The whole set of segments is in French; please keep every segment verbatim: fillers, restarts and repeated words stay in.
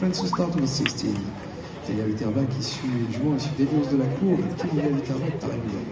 Friends to start with sixteen. Talia Utterbach issu, jouant issu d'Elios de la Cour, Talia Utterbach par Emilion.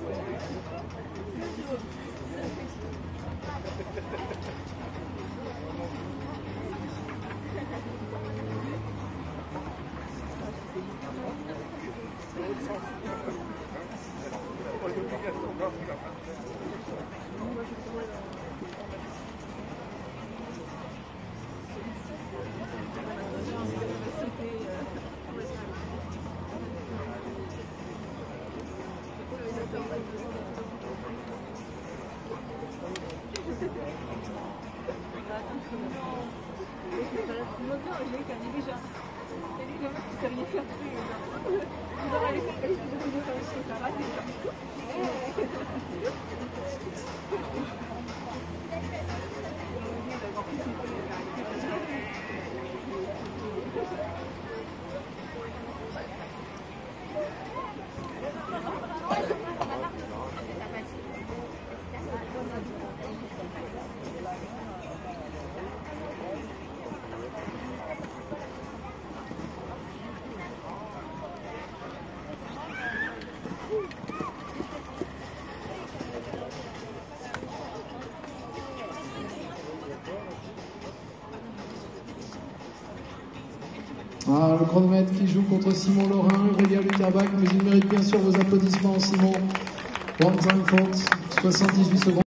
Ah, le chronomètre qui joue contre Simon Laurin, Talia Utterbach, mais il mérite bien sûr vos applaudissements, Simon. One time fault, soixante-dix-huit secondes.